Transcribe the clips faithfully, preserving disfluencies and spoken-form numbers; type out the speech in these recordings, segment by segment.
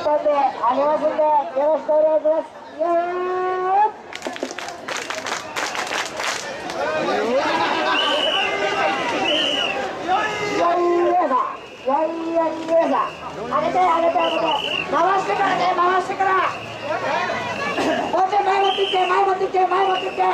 ったんであげますんでよろしくお願いします。イエーイ。いやいやいやいや、上げて上げて上げて、回してからね、回してからもうちょい前持っていって前持っていって前持っていって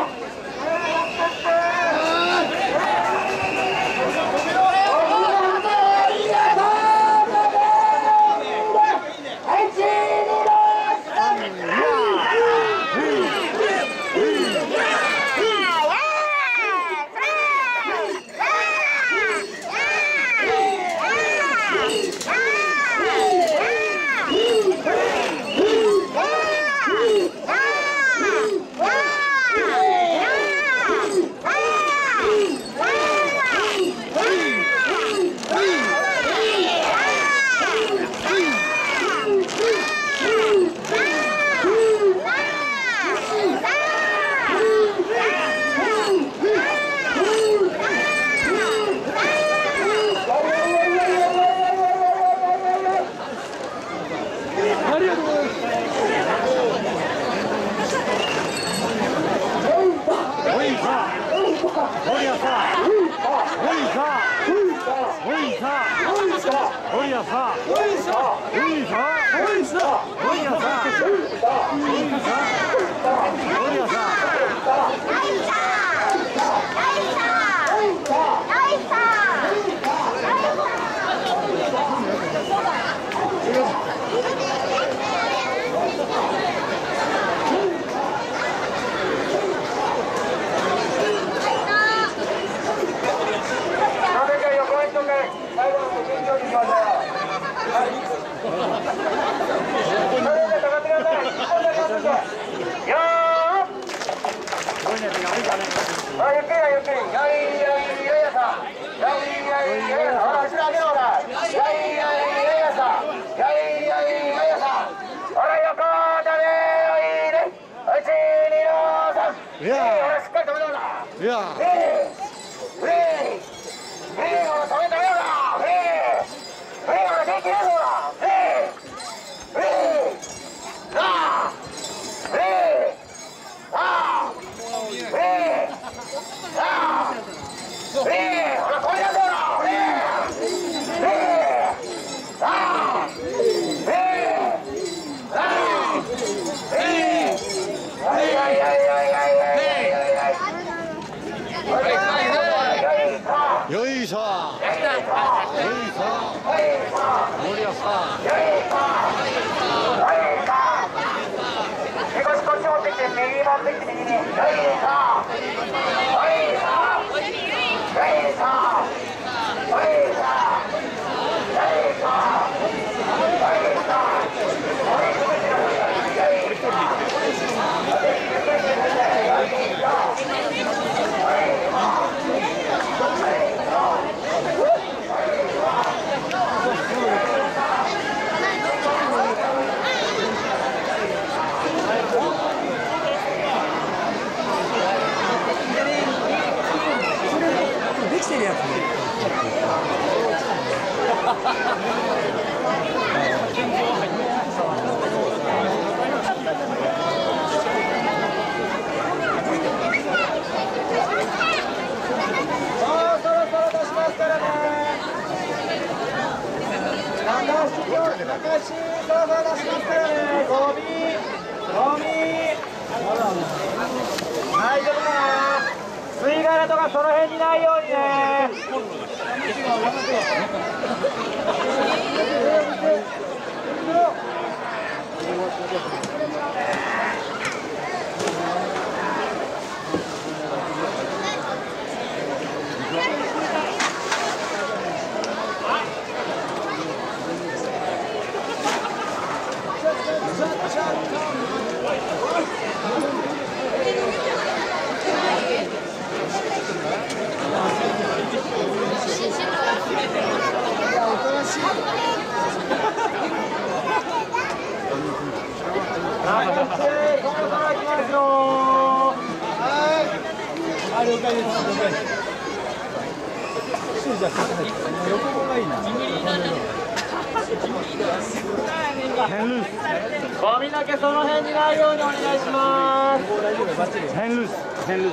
じゃあ横がいいな。 髪の毛その辺にないようにお願いします。ヘンルース、ヘンルース。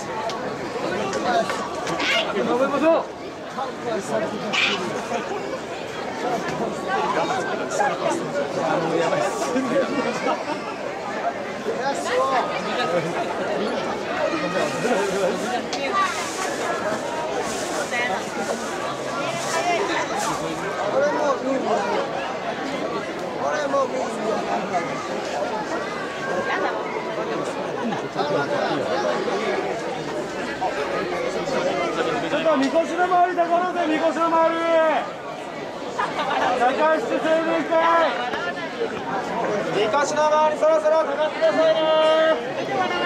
登りましょう。ちょっとみこしの周りだからぜ、みこしの周り。高質制限会。みこしの周りそろそろかかってくださいね。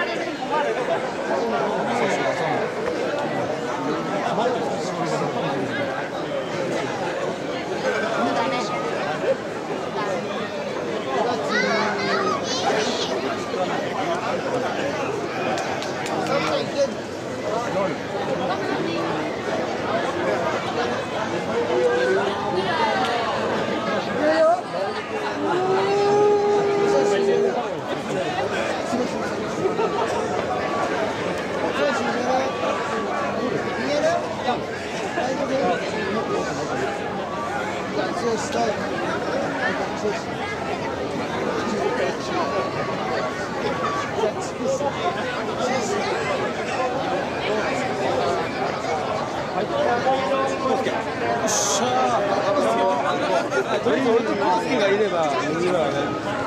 とりあえず俺とコウスケがいれば右はね。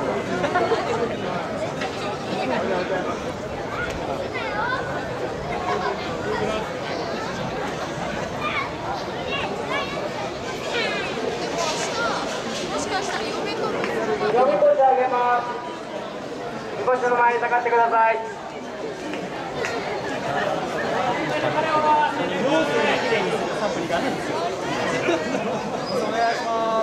読み込んであげます。みこしの前に下がってください。お願いします。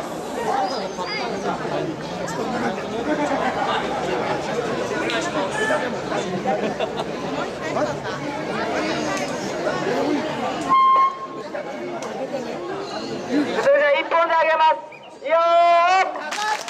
それじゃあ一本であげます。よー。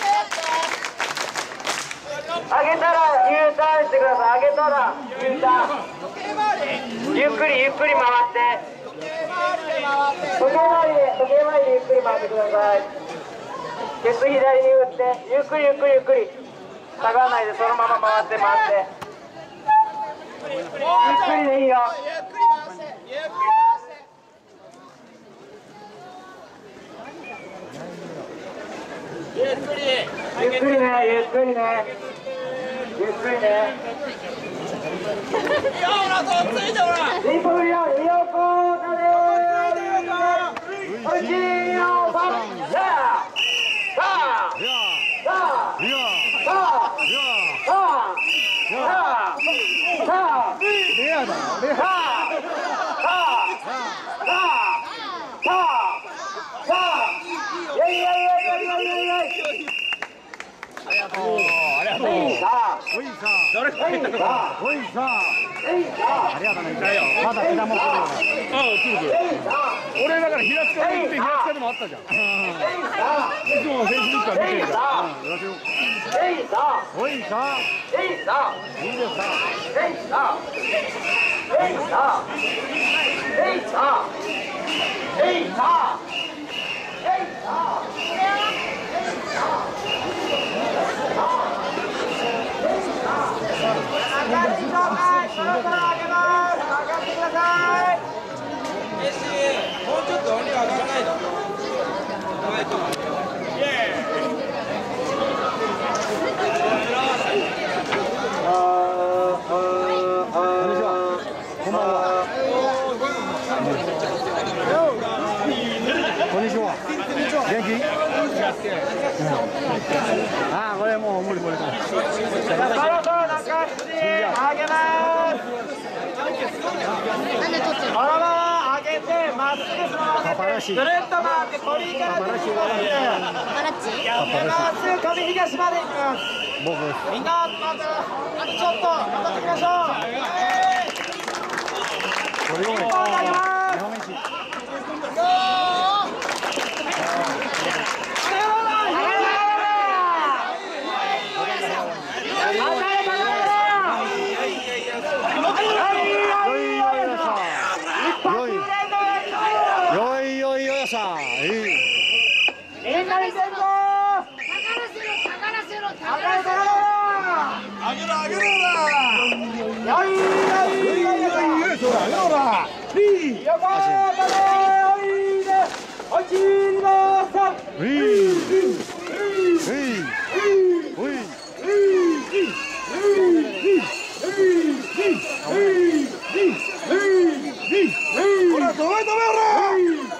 上げたら U ターンしてください。上げたら U ターン。ゆっくりゆっくり回って。時計回りで時計回りでゆっくり回ってください。ケツ左に打ってゆっくりゆっくりゆっくり下がらないでそのまま回って回ってゆっくりでいいよ。ゆっくり回してゆっくり回してゆっくりゆっくりねゆっくりねゆっくりね。いやほらそうついてほら一歩振りよ横だねー。おいしいよさあさあさあさあさあさあさあレアだよレアさあさあさあさあいやいやいやいやいやいやいやありがとうありがとうおいさ誰か言ったのかおいさありがとうねまだ枝も来るよああ来る来る俺だから平塚で見て平塚でもあったじゃんいつもフェイスブックは見てるからよろしくおいさいいですかえいさえいさえいさえいさえいさもうちょっと音量上がらないの。こんにちは。元気？ああ、これもう無理無理。そろそろ中指上げます。このまま上げてまっすぐそのままぐるっと回って鳥居から出てきます。やめます。上東まで行きます。みんなまたあとちょっと頑張っていきましょう。一本投げます。 リ山田でおいで落ちなさいリリおいほら止め止めほら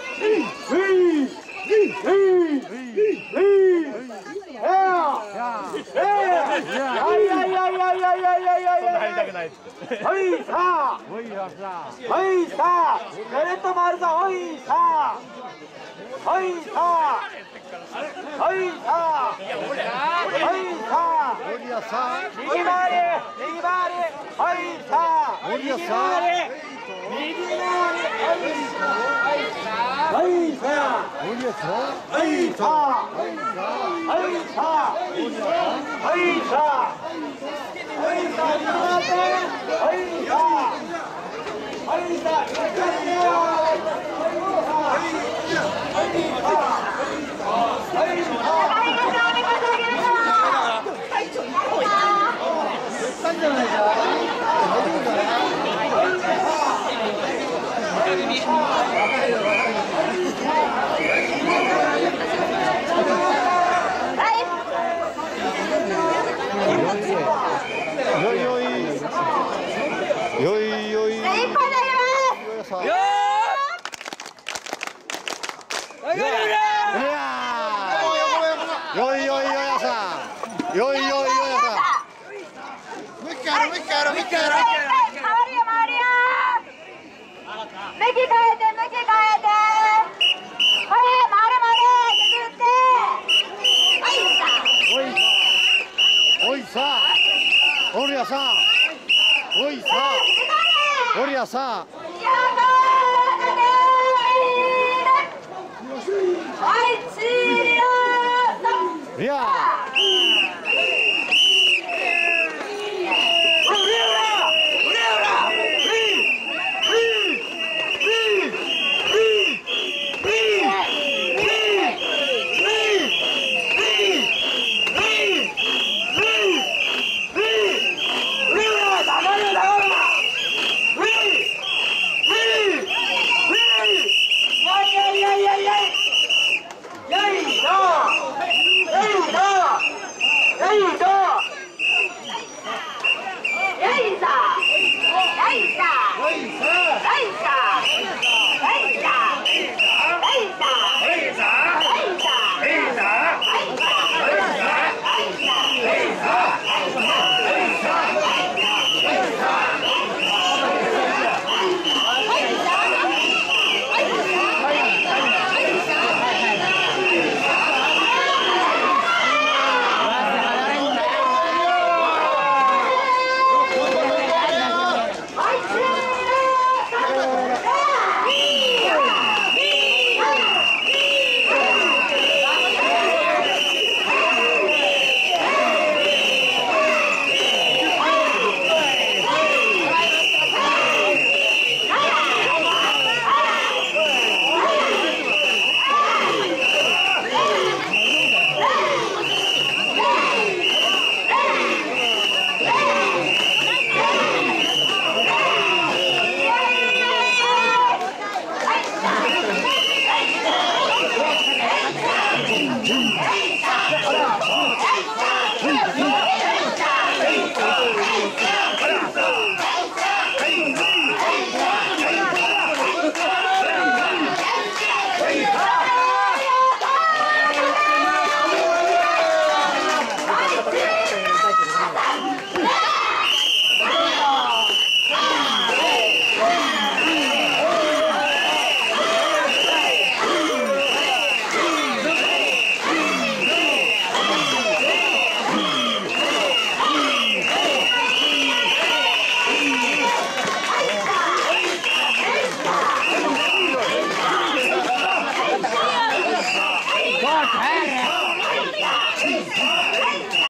はいさあはいさあベレット回るぞはいさあはいさあはいさあはいさあ右回り右回りはいさあ右回り右回りはいさあはいさあはいさあはいさあはいさあはいさあはいさあはいよいよい。よいよいよやさん。よいよいよやさん。向きから向きから向きから。回るよ回るよ。向き変えて向き変えて。これ回る回る譲って。おいさ。おいさ。おりやさん。おいさ。おりやさん。いや。 What?